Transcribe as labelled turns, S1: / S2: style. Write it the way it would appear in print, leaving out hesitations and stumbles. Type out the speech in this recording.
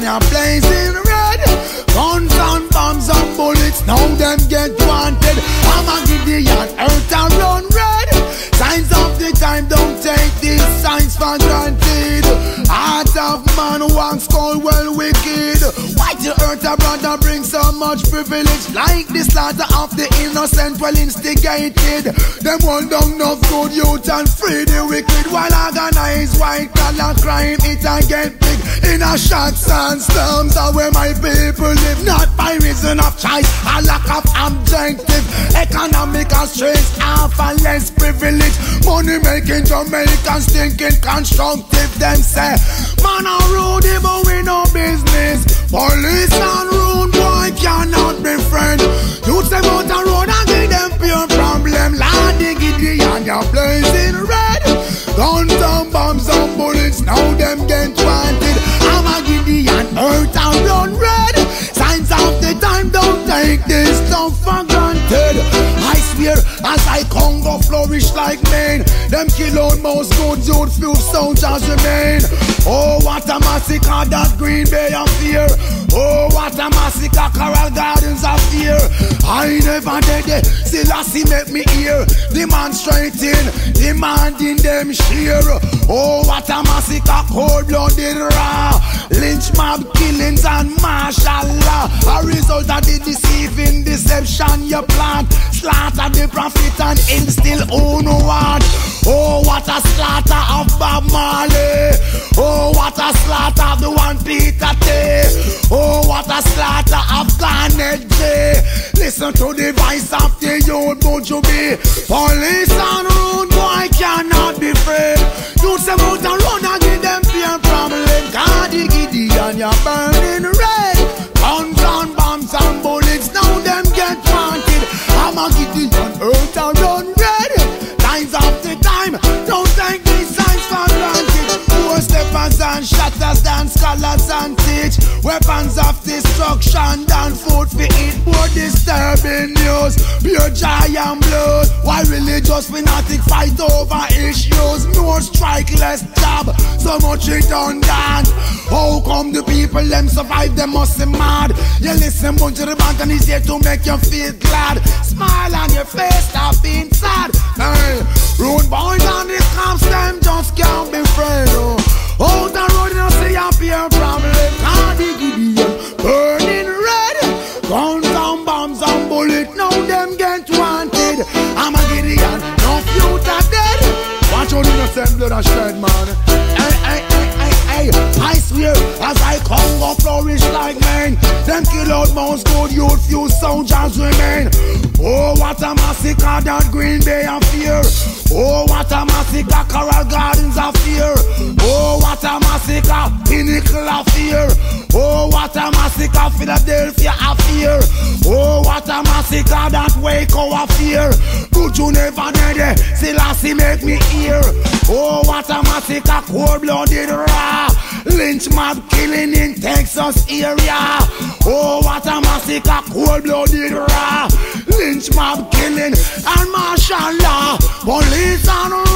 S1: and you're blazing red. Guns and bombs and bullets, now them get wanted. I'm a Gideon, earth and run red. Signs of the time, don't take these signs for granted. Heart of man once called well wicked. Why the earth a brother bring so much privilege? Like the slaughter of the innocent well instigated. Them hold down enough good youth and free the wicked. While organized white collar crime it a get big. In a shots and slums are where my people live. Not by reason of choice, a lack of objective. Economic constraints, half and less privilege. Money making Jamaicans thinking constructive. Them say, man a rude but we no business. Police and rude boy cannot be friend. You say about a road and give them pure problem. Lady Gideon, you're blazing red. Guns and bombs and bullets, now them get wanted. I'm a Gideon, earth and run red. Signs of the time, don't take this stuff for granted. I swear, as I Congo flourish like Maine, them kill out most good youth, few soldiers remain. Oh, what a massacre that Green Bay of fear. Oh, what a massacre Coral Gardens of fear. I never did it, Selassie make me hear. Demonstrating, demanding them share. Oh, what a massacre, cold-blooded raw. Lynch mob killings and martial law. A result of the deceiving deception you plant. Slaughter the prophet and instill who no want. Oh, what a slaughter of Bob Marley. Oh, what a slaughter of the one Peter T. Oh, what a slaughter of Garnet J. Listen to the voice of the youth, would you be? Police and rude boy cannot be free. You say about and run and give them fear problem. Cardi Gideon, you're burning red. Guns and bombs and bullets, now them get wanted. I'm a Gideon, earth and run red. Signs of the time, don't take these signs for granted. Poor steppers and shatters than scholars and teach. Weapons of destruction than food for eat. More disturbing news, pure joy and blood. Why religious fanatic fight over issues? More strike, less job, so much redundant. How come the people them survive? They must be mad. You listen, bunch of the band and he's here to make you feel glad. Smile on your face, stop being sad. Hey, rude boys and the cops, them just can't be friends. Oh, the road you see up here problem. Cardi Gideon, burning red. Guns and bombs and bullets, now them get wanted. I'm a Gideon, no future dead. Watch out innocent blood and shed, man. Hey, I swear, as I Congo flourish like Maine, them kill out most good youth, few soldiers remain. Oh, what a massacre that Green Bay of fear. Oh, what a massacre Coral Gardens of fear. Oh, what a massacre Pinnacle of fear. Oh, what a massacre Philadelphia of fear. Oh, what a massacre that Waco of fear. Good you never did it, Selassie make me hear. Oh, what a massacre, cold-blooded raw. Lynch mob killing in Texas area. Oh, what a massacre, cold-blooded raw. Lynch mob killing and martial law. Police and